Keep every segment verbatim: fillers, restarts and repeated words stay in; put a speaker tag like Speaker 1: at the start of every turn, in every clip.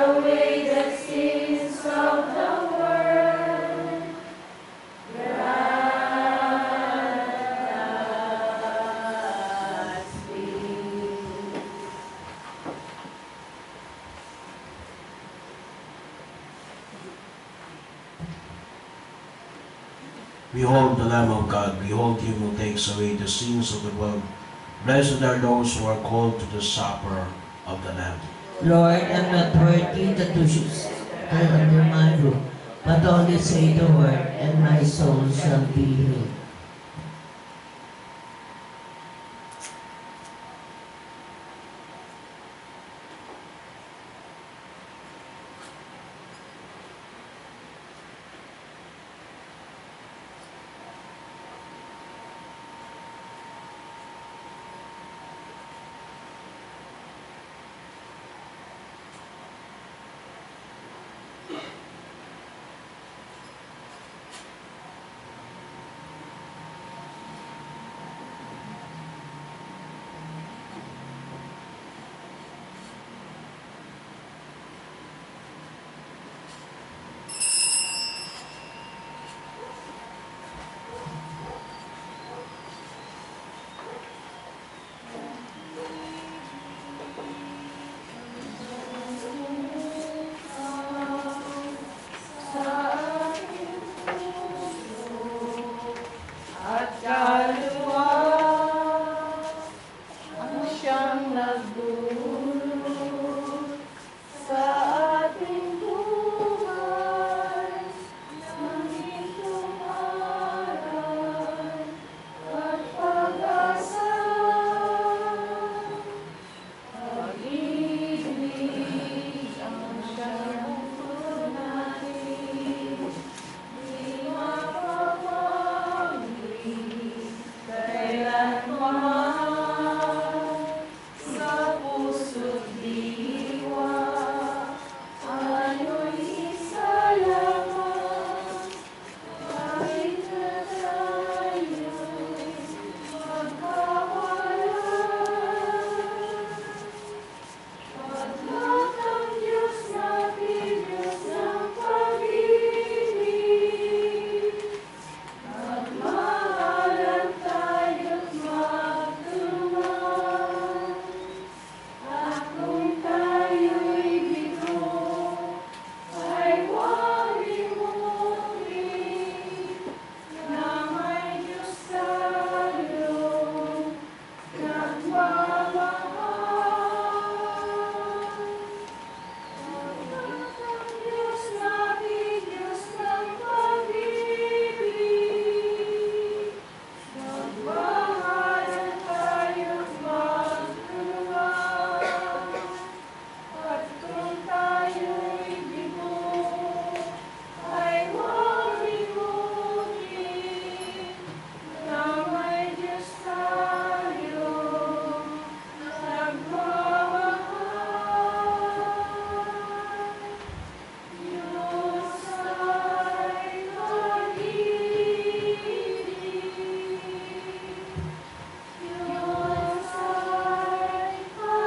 Speaker 1: away the sins of the world. Grant us peace.
Speaker 2: Behold the Lamb of God, behold him who takes away the sins of the world. Blessed are those who are called to the supper of the Lamb.
Speaker 3: Lord, I'm not worthy that you should stay under my roof, but only say the word, and my soul shall be healed.
Speaker 1: At kaluluwa ang siyang nagdulot sa ating buhay ng itong aral at pag-asa. Pag-ibig ang siyang tunay, di mapapagli kailanman sa puso't diwa. Ano'y isa lamang, kahit na tayo'y magkawalan. Pagkat ang Diyos natin, Diyos ng pag-ibig, magmahalan tayo't magtulungan. At kung tayo'y bigo, ay huwag limutin na may Diyos tayong nagmamahal. Pagkat ang Diyos natin, Diyos ng pag-ibig, magmahalan tayo't magtulungan. At kung tayo'y bigo, ay huwag limutin na may Diyos tayong nagmamahal. Diyos ay pag-ibig. Diyos ay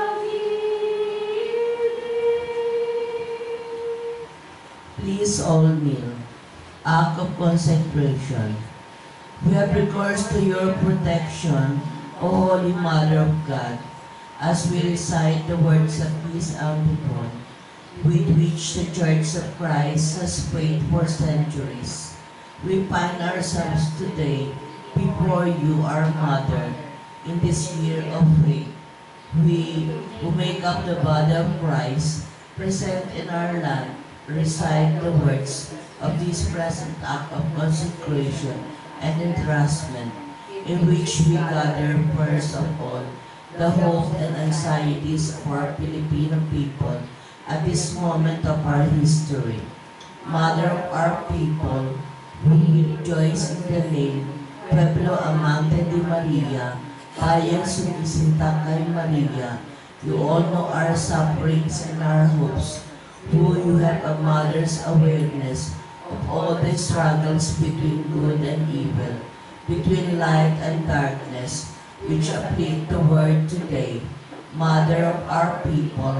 Speaker 1: pag-ibig.
Speaker 3: Please all kneel. Act of consecration. We have recourse to your protection, O Holy Mother of God, as we recite the words of this antiphon, with which the Church of Christ has prayed for centuries. We find ourselves today before you, our Mother, in this year of faith. We who make up the body of Christ, present in our land, recite the words of this present act of consecration and entrustment, in which we gather first of all the hopes and anxieties of our Filipino people at this moment of our history. Mother of our people, we rejoice in the name, Pueblo Amante de Maria, Bayang sumisinta kay Maria. You all know our sufferings and our hopes, who you have a mother's awareness of all the struggles between good and evil, between light and darkness, which afflict the world today. Mother of our people,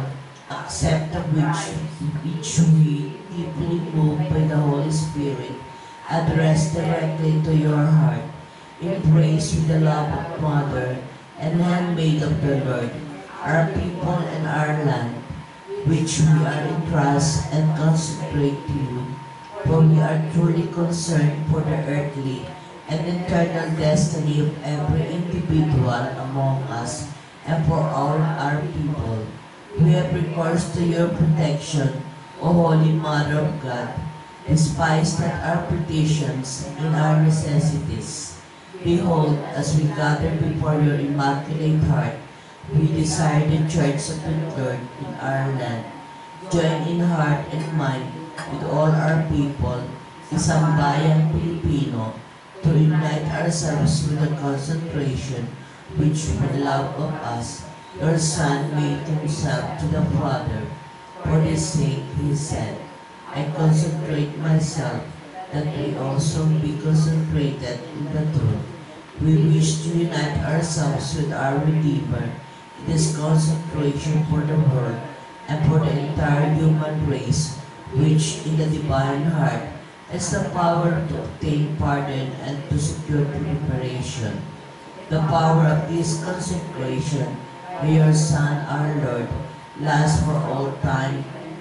Speaker 3: accept of which, which we, deeply moved by the Holy Spirit, address directly to your heart, embrace with the love of Mother and handmaid of the Lord, our people and our land, which we are in trust and consecrate to you, for we are truly concerned for the earthly and eternal destiny of every individual among us and for all our people. We have recourse to your protection, O Holy Mother of God. Despise not our petitions in our necessities. Behold, as we gather before your Immaculate Heart, we desire the Church of the Lord in our land. Join in heart and mind with all our people, isang bayang Pilipino, to unite ourselves with the consecration which for the love of us, your Son made himself to the Father. For this sake he said, I consecrate myself, that we also be consecrated in the truth. We wish to unite ourselves with our Redeemer in this consecration for the world and for the entire human race, which in the divine heart has the power to obtain pardon and to secure preparation. The power of this consecration, may your Son, our Lord, last for all time,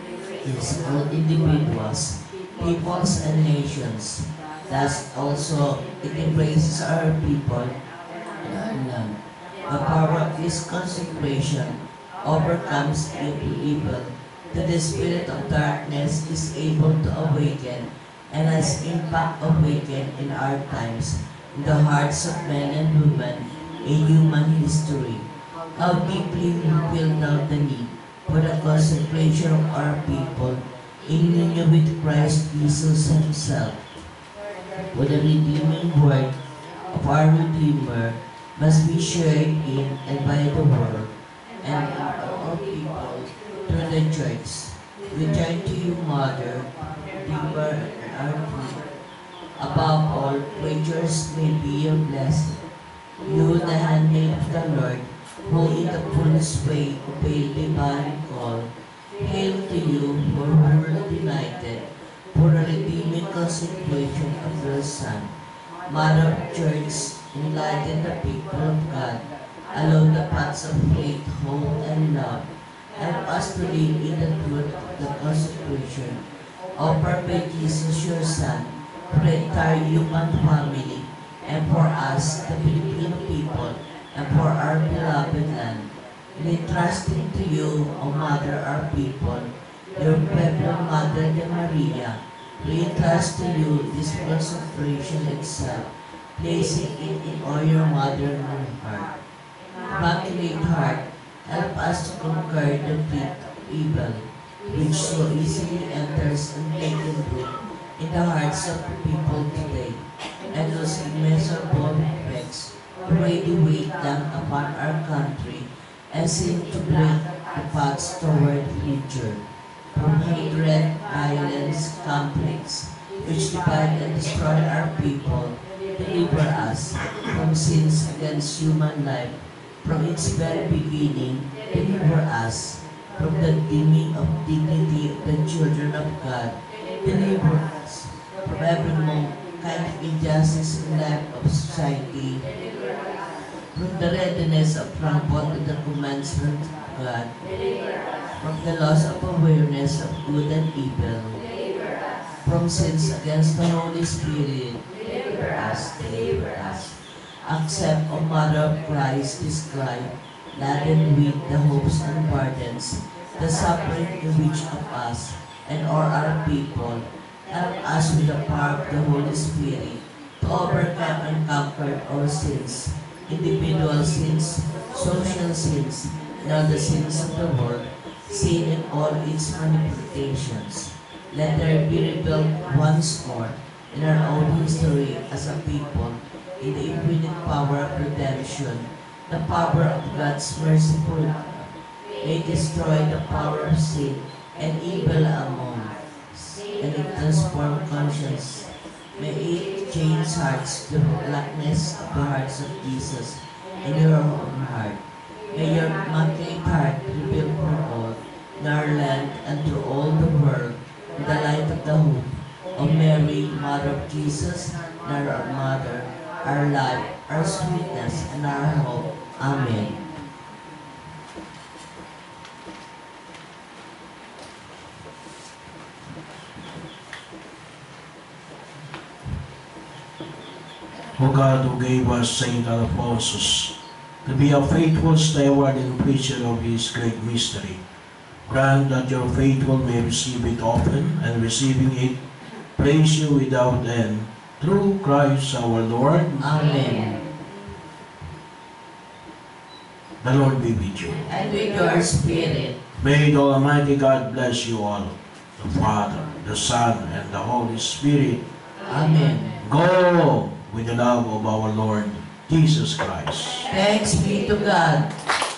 Speaker 3: is all individuals, peoples, and nations. Thus also it embraces our people and our land. The power of this consecration overcomes every evil, that the spirit of darkness is able to awaken and has impact awakened in our times in the hearts of men and women in human history. How deeply we feel now the need for the consecration of our people in union with Christ Jesus himself. For the redeeming work of our Redeemer must be shared in and by the world and in all people through the Church. We turn to you, Mother, Redeemer, and our King. Above all, creatures may be your blessing. You, the handmaid of the Lord, who in the fullest way obey divine call. Hail to you, for world united, for the redeeming consecration of your Son. Mother of Church, enlighten the people of God, allow the paths of faith, hope, and love. Help us to live in the truth of the consecration. Offer by Jesus your Son, for the entire human family, and for us, the Filipino people, and for our beloved land. We entrusting to you, O Mother, our people, your Pueblo Mother de Maria. We entrust to you this consecration itself, placing it in all your mother heart. Immaculate Heart, help us to conquer the feet of evil, which so easily enters and takes root in the hearts of the people today, and those immeasurable effects already weigh down upon our country and seem to break the paths toward future. From hatred, violence, conflicts, which divide and destroy our people, deliver us from sins against human life. From its very beginning, deliver us from the dimming of dignity of the children of God. Deliver us from every kind of injustice in life of society, from the readiness of trample to the commandments of God, from the loss of awareness of good and evil, from sins against the Holy Spirit. Deliver us, deliver us. Accept, O Mother of Christ, this cry, laden with the hopes and burdens, the suffering in which of us and all our people. Help us with the power of the Holy Spirit to overcome and conquer our sins, individual sins, social sins, and all the sins of the world, sin in all its manifestations. Let there be rebuilt once more in our own history as a people in the infinite power of redemption, the power of God's merciful love may destroy the power of sin and evil among us, and it transform conscience. May it change hearts to the likeness of the hearts of Jesus in your own heart. May your immaculate heart reveal for all in our land, and through all the world, in the light of the hope of Mary, Mother of Jesus, and our Mother, our life, our sweetness, and our hope. Amen.
Speaker 2: O God, who gave us Saint Alphonsus to be a faithful steward and preacher of his great mystery, grant that your faithful may receive it often, and receiving it, praise you without end, through Christ our Lord.
Speaker 3: Amen.
Speaker 2: The Lord be with you.
Speaker 3: And with your spirit.
Speaker 2: May the Almighty God bless you all, the Father, the Son, and the Holy Spirit.
Speaker 3: Amen.
Speaker 2: Go with the love of our Lord Jesus Christ.
Speaker 3: Thanks be to God.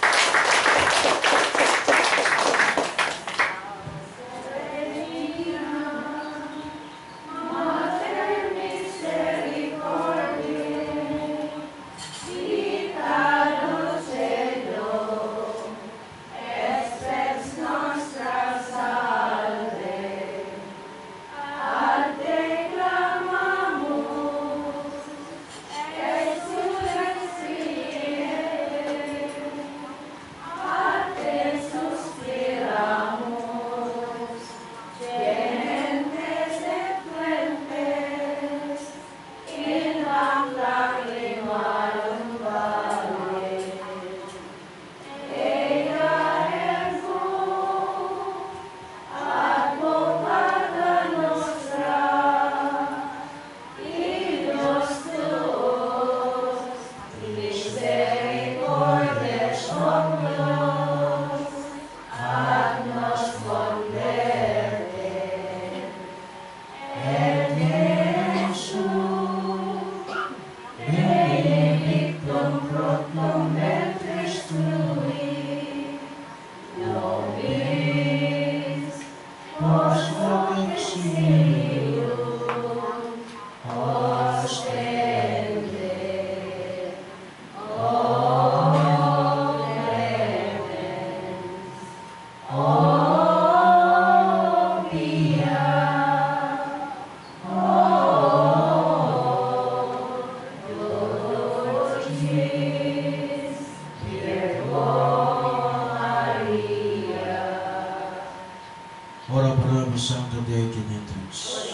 Speaker 2: Ora pro nobis Sancta Dei Genitrix.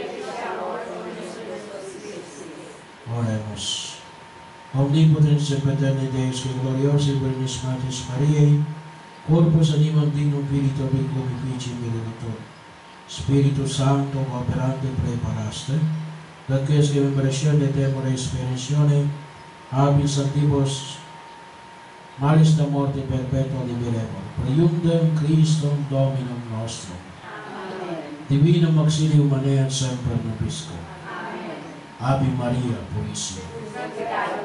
Speaker 2: Oremus. Omnipotens et paterni Deus, que gloriosi vernis Matis Mariae, corpus animam dignum Filii Vicum Effici Benedictor, Spiritus Sancto operante preparaste, dat ques que membratione temore sperazione, habis antibus malis da morte perpetua liberemur, priundem Christum Dominum nostrum. Divinum auxilium maneat semper nobiscum. Ave Maria Purissima.